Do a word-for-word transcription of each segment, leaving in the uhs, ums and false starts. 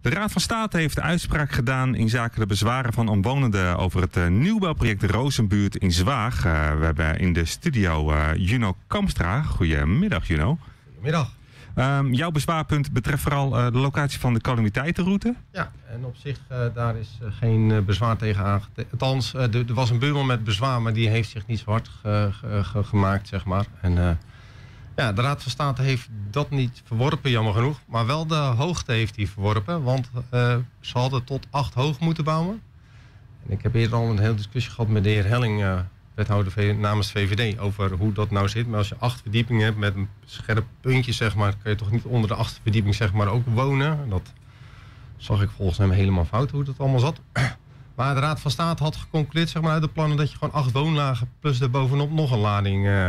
De Raad van State heeft de uitspraak gedaan in zaken de bezwaren van omwonenden over het uh, nieuwbouwproject Rozenbuurt in Zwaag. Uh, we hebben in de studio uh, Juno Kamstra. Goedemiddag, Juno. Goedemiddag. Um, jouw bezwaarpunt betreft vooral uh, de locatie van de calamiteitenroute. Ja, en op zich uh, daar is uh, geen uh, bezwaar tegen aangetekend. Althans, uh, er was een buurman met bezwaar, maar die heeft zich niet zo hard ge ge ge gemaakt, zeg maar. En uh, ja, de Raad van State heeft dat niet verworpen, jammer genoeg. Maar wel de hoogte heeft hij verworpen, want uh, ze hadden tot acht hoog moeten bouwen. En ik heb eerder al een hele discussie gehad met de heer Helling, uh, wethouder namens V V D, over hoe dat nou zit. Maar als je acht verdiepingen hebt met een scherp puntje, zeg maar, kan je toch niet onder de achtste verdieping, zeg maar, ook wonen. En dat zag ik volgens hem helemaal fout hoe dat allemaal zat. Maar de Raad van State had geconcludeerd, zeg maar, uit de plannen dat je gewoon acht woonlagen plus daarbovenop nog een lading uh,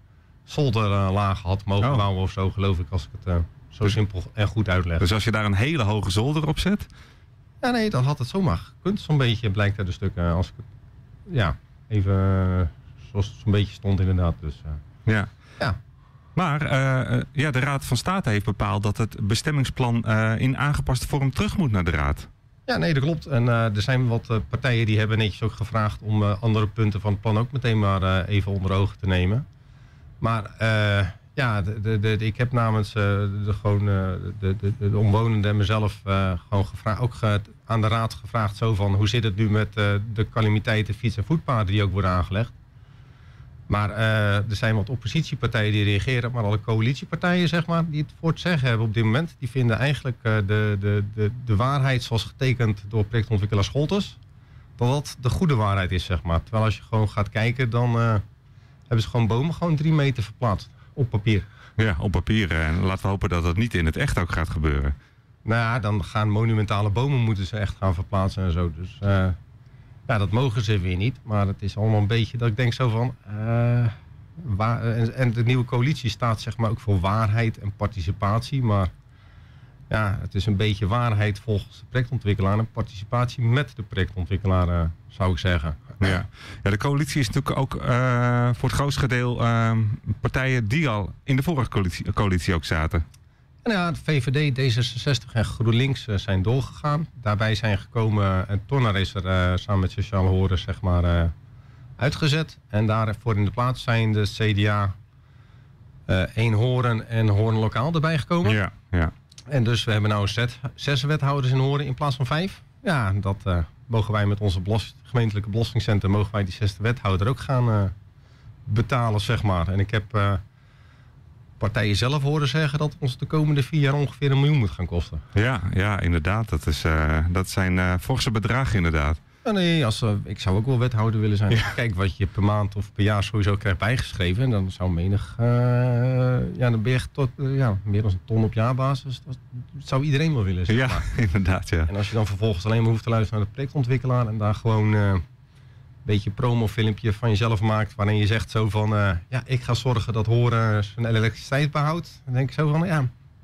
zolderlagen had mogen oh. bouwen of zo, geloof ik, als ik het uh, zo dus, simpel en goed uitleg. Dus als je daar een hele hoge zolder op zet? Ja, nee, dan had het zomaar gekund. Zo'n beetje blijkt uit de stukken, als ik het, ja, even uh, zoals het zo'n beetje stond inderdaad. Dus, uh, ja. ja. Maar uh, ja, de Raad van State heeft bepaald dat het bestemmingsplan uh, in aangepaste vorm terug moet naar de Raad. Ja, nee, dat klopt. En uh, er zijn wat uh, partijen die hebben netjes ook gevraagd om uh, andere punten van het plan ook meteen maar uh, even onder ogen te nemen. Maar uh, ja, de, de, de, ik heb namens uh, de, gewoon, uh, de, de, de omwonenden en mezelf uh, gewoon gevraagd, ook ge, aan de Raad gevraagd zo van hoe zit het nu met uh, de calamiteiten, fiets- en voetpaden die ook worden aangelegd. Maar uh, er zijn wat oppositiepartijen die reageren, maar alle coalitiepartijen, zeg maar, die het voor het zeggen hebben op dit moment, die vinden eigenlijk uh, de, de, de, de waarheid zoals getekend door projectontwikkelaar Scholtes, dat dat de goede waarheid is, zeg maar. Terwijl als je gewoon gaat kijken, dan uh, hebben ze gewoon bomen gewoon drie meter verplaatst op papier. Ja, op papier. En laten we hopen dat dat niet in het echt ook gaat gebeuren. Nou ja, dan gaan monumentale bomen moeten ze echt gaan verplaatsen en zo. Dus uh, ja, dat mogen ze weer niet. Maar het is allemaal een beetje dat ik denk zo van... Uh, waar, en, en de nieuwe coalitie staat zeg maar ook voor waarheid en participatie. Maar ja, het is een beetje waarheid volgens de projectontwikkelaar en participatie met de projectontwikkelaar, uh, zou ik zeggen. Ja. Ja, de coalitie is natuurlijk ook uh, voor het grootste deel uh, partijen die al in de vorige coalitie, coalitie ook zaten. En ja, de V V D, D zesenzestig en GroenLinks uh, zijn doorgegaan. Daarbij zijn gekomen en Tonner is er uh, samen met Sociale Horen zeg maar uh, uitgezet. En daarvoor in de plaats zijn de C D A, uh, één Horen en Hoorn Lokaal erbij gekomen. Ja, ja. En dus we hebben nou zes, zes wethouders in Hoorn in plaats van vijf. Ja, dat uh, mogen wij met onze belast, gemeentelijke belastingcentrum, mogen wij die zesde wethouder ook gaan uh, betalen, zeg maar. En ik heb uh, partijen zelf horen zeggen dat ons de komende vier jaar ongeveer een miljoen moet gaan kosten. Ja, ja inderdaad. Dat, is, uh, dat zijn uh, forse bedragen inderdaad. Ja, nee, als, uh, ik zou ook wel wethouder willen zijn. Ja. Kijk wat je per maand of per jaar sowieso krijgt bijgeschreven. En dan zou menig, uh, ja, dan ben je tot uh, ja, meer dan een ton op jaarbasis. Dat zou iedereen wel willen, zeg ja, maar. Inderdaad, ja. En als je dan vervolgens alleen maar hoeft te luisteren naar de projectontwikkelaar en daar gewoon uh, een beetje promofilmpje van jezelf maakt, waarin je zegt zo van, uh, ja, ik ga zorgen dat Horen zijn elektriciteit behoudt. Dan denk ik zo van, ja,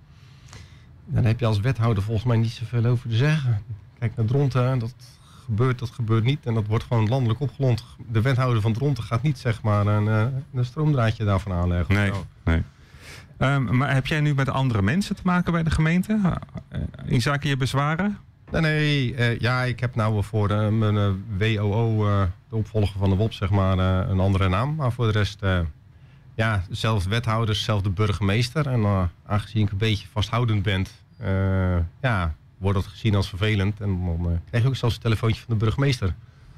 dan heb je als wethouder volgens mij niet zoveel over te zeggen. Kijk naar Dronten, dat gebeurt, dat gebeurt niet. En dat wordt gewoon landelijk opgelond. De wethouder van Dronten gaat niet, zeg maar, een, een stroomdraadje daarvan aanleggen. Nee, nee. Um, maar heb jij nu met andere mensen te maken bij de gemeente? Uh, in zaken je bezwaren? Nee, nee. Uh, ja, ik heb nou voor uh, mijn uh, W O O, uh, de opvolger van de W O P, zeg maar, uh, een andere naam. Maar voor de rest, uh, ja, zelfde wethouders, zelfde burgemeester. En uh, aangezien ik een beetje vasthoudend ben, uh, ja, wordt dat gezien als vervelend. En dan uh, krijg je ook zelfs een telefoontje van de burgemeester.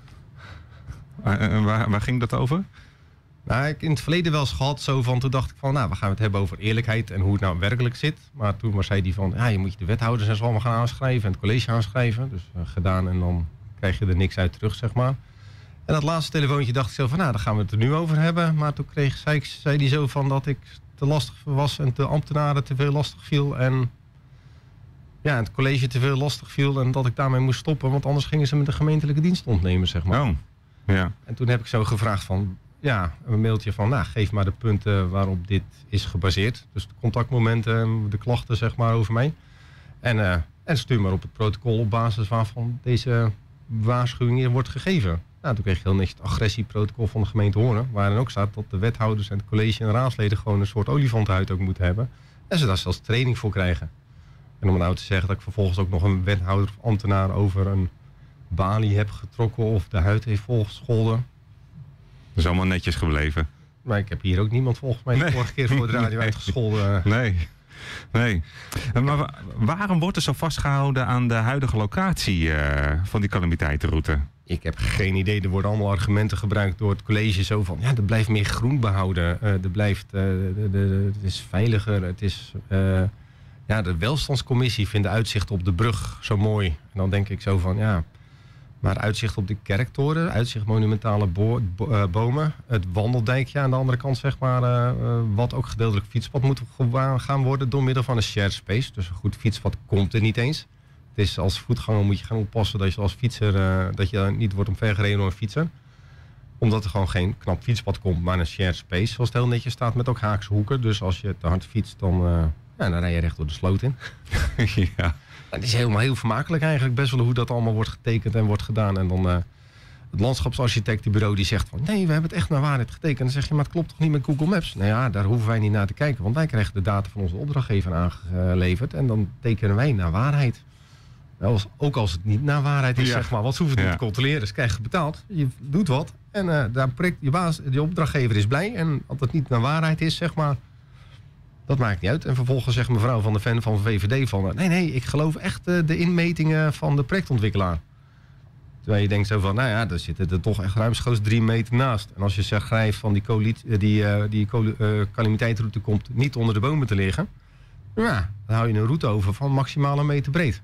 Uh, uh, waar, waar ging dat over? Nou, ik in het verleden wel eens gehad, zo van, toen dacht ik van, nou, we gaan het hebben over eerlijkheid en hoe het nou werkelijk zit. Maar toen maar zei hij van, ja, je moet je de wethouders en zo allemaal gaan aanschrijven en het college aanschrijven. Dus uh, gedaan en dan krijg je er niks uit terug, zeg maar. En dat laatste telefoontje dacht ik zo van, nou, daar gaan we het er nu over hebben. Maar toen kreeg, zei, zei hij zo van dat ik te lastig was en de ambtenaren te veel lastig viel. En ja, het college te veel lastig viel en dat ik daarmee moest stoppen. Want anders gingen ze met de gemeentelijke dienst ontnemen, zeg maar. Oh, ja. En toen heb ik zo gevraagd van, ja, een mailtje van, nou, geef maar de punten waarop dit is gebaseerd. Dus de contactmomenten, de klachten, zeg maar, over mij. En, uh, en stuur maar op het protocol op basis waarvan deze waarschuwing hier wordt gegeven. Nou, toen kreeg je heel netjes het agressieprotocol van de gemeente Hoorn, waarin ook staat dat de wethouders en het college en raadsleden gewoon een soort olifantenhuid ook moeten hebben. En ze daar zelfs training voor krijgen. En om nou te zeggen dat ik vervolgens ook nog een wethouder of ambtenaar over een balie heb getrokken of de huid heeft volgescholden. Dat is allemaal netjes gebleven. Maar ik heb hier ook niemand volgens mij de Nee. vorige keer voor de radio Nee. uitgescholden. Nee. Nee. Maar wa- waarom wordt er zo vastgehouden aan de huidige locatie uh, van die calamiteitenroute? Ik heb geen idee. Er worden allemaal argumenten gebruikt door het college. Zo van, ja, er blijft meer groen behouden. Uh, er blijft, uh, de, de, het is veiliger. Het is, uh, ja, de welstandscommissie vindt de uitzicht op de brug zo mooi. En dan denk ik zo van, ja, maar uitzicht op de kerktoren, uitzicht monumentale bo bo uh, bomen, het wandeldijkje aan de andere kant, zeg maar, uh, uh, wat ook gedeeltelijk fietspad moet gaan worden door middel van een shared space. Dus een goed fietspad komt er niet eens. Het is als voetganger moet je gaan oppassen dat je als fietser uh, dat je niet wordt omvergereden door een fietser. Omdat er gewoon geen knap fietspad komt, maar een shared space, zoals het heel netjes staat, met ook haakse hoeken. Dus als je te hard fietst, dan, uh, ja, dan rij je recht door de sloot in. Ja. Het is helemaal heel vermakelijk eigenlijk, best wel hoe dat allemaal wordt getekend en wordt gedaan. En dan uh, het landschapsarchitectenbureau die zegt van, nee, we hebben het echt naar waarheid getekend. Dan zeg je, maar het klopt toch niet met Google Maps? Nou ja, daar hoeven wij niet naar te kijken, want wij krijgen de data van onze opdrachtgever aangeleverd. En dan tekenen wij naar waarheid. Nou, ook als het niet naar waarheid is, Ja. zeg maar. Wat ze hoeven niet Ja. te controleren, dus krijg je betaald. Je doet wat en uh, daar prikt je baas, die opdrachtgever is blij. En als het niet naar waarheid is, zeg maar, dat maakt niet uit. En vervolgens zegt mevrouw van de fan van V V D van, uh, nee, nee, ik geloof echt uh, de inmetingen van de projectontwikkelaar. Terwijl je denkt zo van, nou ja, daar zitten er toch echt ruimschoots drie meter naast. En als je zegt, schrijf van die, coalitie, die, uh, die uh, calamiteitenroute komt niet onder de bomen te liggen. Ja, dan hou je een route over van maximaal een meter breed.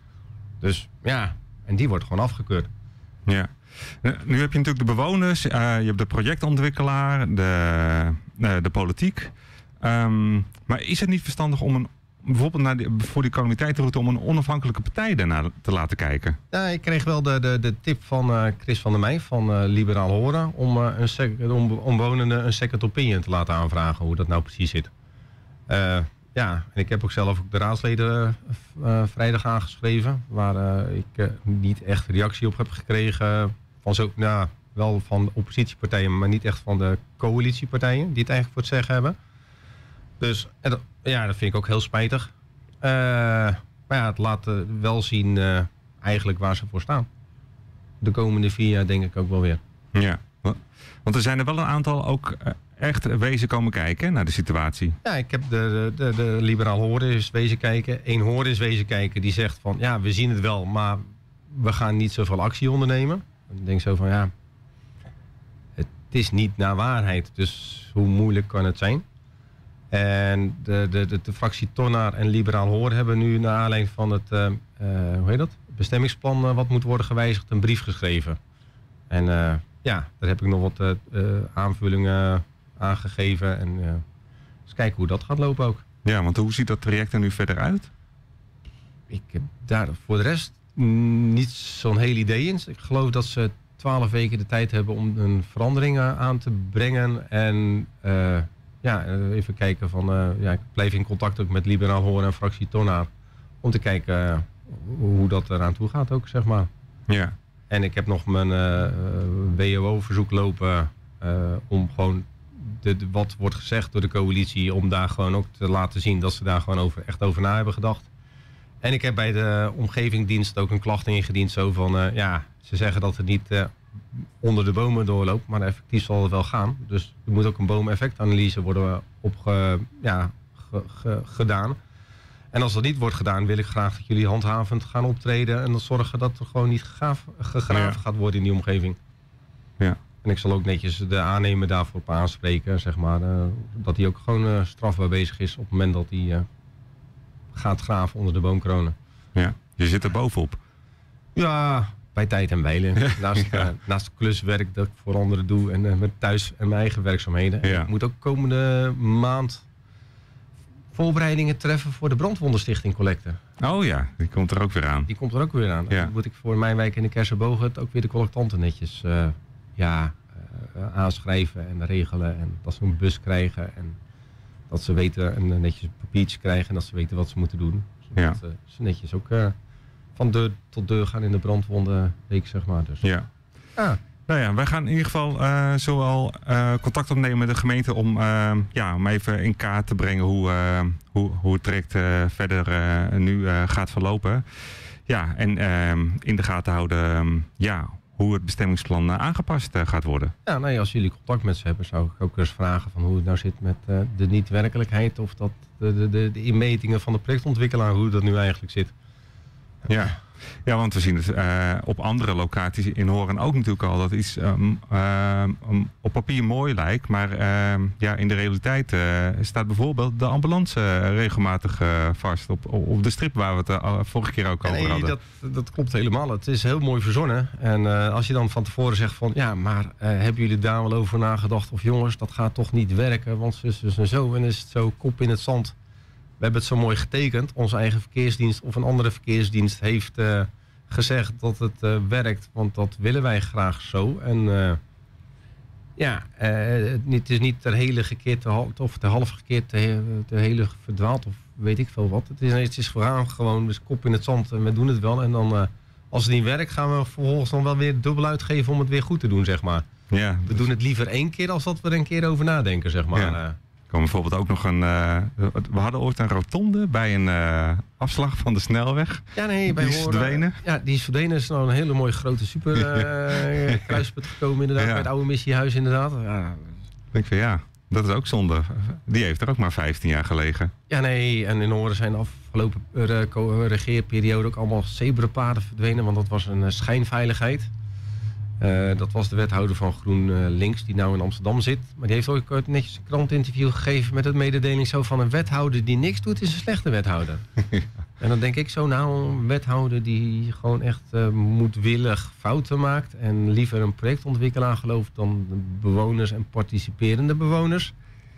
Dus ja, en die wordt gewoon afgekeurd. Ja. Nu heb je natuurlijk de bewoners, uh, je hebt de projectontwikkelaar, de, uh, de politiek. Um, maar is het niet verstandig om een, bijvoorbeeld naar die, voor die calamiteitenroute om een onafhankelijke partij daarnaar te laten kijken? Ja, ik kreeg wel de, de, de tip van uh, Chris van der Meij van uh, Liberaal Horen om uh, een sec- om omwonenden een second opinion te laten aanvragen, hoe dat nou precies zit. Uh, ja, en ik heb ook zelf ook de raadsleden uh, vrijdag aangeschreven, waar uh, ik uh, niet echt reactie op heb gekregen van zo, nou, wel van oppositiepartijen, maar niet echt van de coalitiepartijen die het eigenlijk voor het zeggen hebben. Dus en dat, ja, dat vind ik ook heel spijtig. Uh, maar ja, het laat uh, wel zien uh, eigenlijk waar ze voor staan. De komende vier jaar denk ik ook wel weer. Ja, want er zijn er wel een aantal ook uh, echt wezen komen kijken naar de situatie. Ja, ik heb de, de, de Liberaal Horen is wezen kijken. Eén Horen is wezen kijken die zegt van, ja, we zien het wel, maar we gaan niet zoveel actie ondernemen. En ik denk zo van, ja, het is niet naar waarheid, dus hoe moeilijk kan het zijn? En de, de, de, de fractie Tonnaar en Liberaal Horen hebben nu naar aanleiding van het uh, uh, hoe heet dat? bestemmingsplan uh, wat moet worden gewijzigd een brief geschreven. En uh, ja, daar heb ik nog wat uh, uh, aanvullingen aangegeven. En uh, eens kijken hoe dat gaat lopen ook. Ja, want hoe ziet dat traject er nu verder uit? Ik heb daar voor de rest niet zo'n heel idee in. Ik geloof dat ze twaalf weken de tijd hebben om een verandering uh, aan te brengen. En uh, ja, even kijken van, uh, ja, ik blijf in contact ook met Liberaal Horen en fractie Tonnaar. Om te kijken uh, hoe dat eraan toe gaat ook, zeg maar. Ja. En ik heb nog mijn uh, W O O-verzoek lopen uh, om gewoon de, de, wat wordt gezegd door de coalitie, om daar gewoon ook te laten zien dat ze daar gewoon over, echt over na hebben gedacht. En ik heb bij de omgevingsdienst ook een klacht ingediend, zo van, uh, ja, ze zeggen dat het niet uh, onder de bomen doorloopt, maar effectief zal het wel gaan. Dus er moet ook een boomeffectanalyse worden opge, ja, ge, ge, gedaan. En als dat niet wordt gedaan, wil ik graag dat jullie handhavend gaan optreden en dan zorgen dat er gewoon niet gegraven, gegraven ja. gaat worden in die omgeving. Ja. En ik zal ook netjes de aannemer daarvoor op aanspreken, zeg maar, uh, dat hij ook gewoon uh, strafbaar bezig is op het moment dat hij uh, gaat graven onder de boomkronen. Ja, je zit er bovenop. Ja, bij tijd en wijlen. Naast, ja. uh, naast kluswerk dat ik voor anderen doe en uh, met thuis en mijn eigen werkzaamheden. Ja. Ik moet ook komende maand voorbereidingen treffen voor de Brandwondenstichting collecte. Oh ja, die komt er ook weer aan. Die komt er ook weer aan. Ja. Dan moet ik voor mijn wijk in de Kersenbogen ook weer de collectanten netjes uh, ja, uh, aanschrijven en regelen. En dat ze een bus krijgen en dat ze weten en netjes een papiertje krijgen en dat ze weten wat ze moeten doen. Zodat ja. uh, ze netjes ook uh, van deur tot deur gaan in de brandwondenweek, zeg maar. Dus. Ja. Ah. Nou ja, wij gaan in ieder geval uh, zowel uh, contact opnemen met de gemeente om, uh, ja, om even in kaart te brengen hoe, uh, hoe, hoe het traject uh, verder uh, nu uh, gaat verlopen. Ja, en uh, in de gaten houden um, ja, hoe het bestemmingsplan uh, aangepast uh, gaat worden. Ja, nee, als jullie contact met ze hebben, zou ik ook eens vragen van hoe het nou zit met uh, de niet-werkelijkheid of dat de, de, de, de inmetingen van de projectontwikkelaar, hoe dat nu eigenlijk zit. Ja. Ja, want we zien het uh, op andere locaties in Horen ook natuurlijk al dat iets um, uh, um, op papier mooi lijkt. Maar uh, ja, in de realiteit uh, staat bijvoorbeeld de ambulance uh, regelmatig uh, vast op, op de strip waar we het uh, vorige keer ook over nee, hadden. Dat, dat klopt helemaal. Het is heel mooi verzonnen. En uh, als je dan van tevoren zegt van ja, maar uh, hebben jullie daar wel over nagedacht? Of jongens, dat gaat toch niet werken, want zus, zus en zo. En is het zo kop in het zand. We hebben het zo mooi getekend. Onze eigen verkeersdienst of een andere verkeersdienst heeft uh, gezegd dat het uh, werkt. Want dat willen wij graag zo. En uh, ja, uh, het is niet ter hele gekeerd te hal- of ter half gekeerd te, te hele verdwaald of weet ik veel wat. Het is, het is vooraan gewoon dus kop in het zand en we doen het wel. En dan uh, als het niet werkt gaan we vervolgens dan wel weer dubbel uitgeven om het weer goed te doen, zeg maar. Ja, we doen het liever één keer als dat we er een keer over nadenken, zeg maar. Ja. Er kwam bijvoorbeeld ook nog een... Uh, we hadden ooit een rotonde bij een uh, afslag van de snelweg. Ja, nee, bij die is horen, verdwenen. Ja, die is verdwenen. is nou een hele mooie grote super uh, ja. kruispunt gekomen inderdaad. Ja. Bij het oude missiehuis inderdaad. Ja. Ik denk van ja, dat is ook zonde. Die heeft er ook maar vijftien jaar gelegen. Ja, nee. En in Horen zijn de afgelopen uh, regeerperiode ook allemaal zebrapaden verdwenen. Want dat was een uh, schijnveiligheid. Uh, dat was de wethouder van GroenLinks, die nou in Amsterdam zit. Maar die heeft ook netjes een krantinterview gegeven met het mededeling zo van een wethouder die niks doet, is een slechte wethouder. Ja. En dan denk ik zo, nou, een wethouder die gewoon echt uh, moedwillig fouten maakt en liever een projectontwikkelaar gelooft dan de bewoners en participerende bewoners.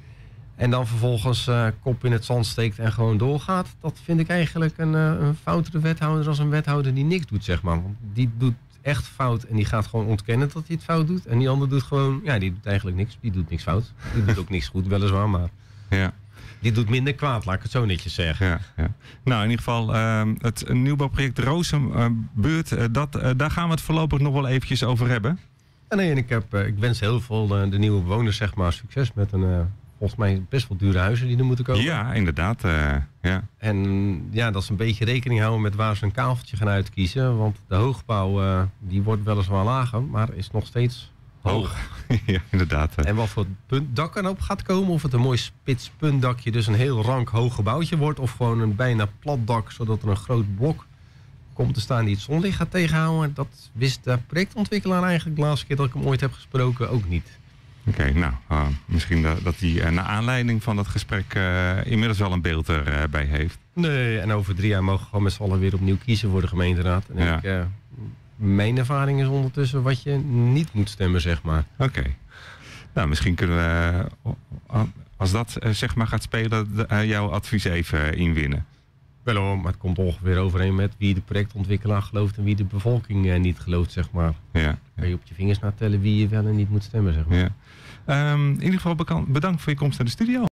En dan vervolgens uh, kop in het zand steekt en gewoon doorgaat. Dat vind ik eigenlijk een, uh, een foutere wethouder als een wethouder die niks doet, zeg maar. Want die doet echt fout en die gaat gewoon ontkennen dat hij het fout doet. En die ander doet gewoon, ja, die doet eigenlijk niks. Die doet niks fout. Die doet ook niks goed, weliswaar, maar ja. Die doet minder kwaad, laat ik het zo netjes zeggen. Ja, ja. Nou, in ieder geval, uh, het nieuwbouwproject Rozenbuurt, uh, dat, uh, daar gaan we het voorlopig nog wel eventjes over hebben. Ja, nee, en ik, heb, uh, ik wens heel veel uh, de nieuwe bewoners, zeg maar, succes met een, uh, volgens mij best wel dure huizen die er moeten komen. Ja, inderdaad. Uh, ja. En ja, dat ze een beetje rekening houden met waar ze een kaveltje gaan uitkiezen. Want de hoogbouw, uh, die wordt weliswaar lager, maar is nog steeds hoog. Ja, inderdaad. En wat voor puntdak er op gaat komen, of het een mooi spits puntdakje, dus een heel rank hoog gebouwtje wordt, of gewoon een bijna plat dak, zodat er een groot blok komt te staan die het zonlicht gaat tegenhouden. Dat wist de projectontwikkelaar eigenlijk de laatste keer dat ik hem ooit heb gesproken ook niet. Oké, okay, nou, uh, misschien dat, dat hij uh, naar aanleiding van dat gesprek uh, inmiddels wel een beeld erbij uh, heeft. Nee, en over drie jaar mogen we gewoon met z'n allen weer opnieuw kiezen voor de gemeenteraad. En ja. ik, uh, mijn ervaring is ondertussen wat je niet moet stemmen, zeg maar. Oké. Okay. Nou, misschien kunnen we, uh, als dat uh, zeg maar gaat spelen, uh, jouw advies even uh, inwinnen. Wel hoor, maar het komt ongeveer overeen met wie de projectontwikkelaar gelooft en wie de bevolking uh, niet gelooft, zeg maar. Ja. Dan kan je op je vingers naar tellen wie je wel en niet moet stemmen, zeg maar. Ja. Um, in ieder geval bedankt voor je komst naar de studio.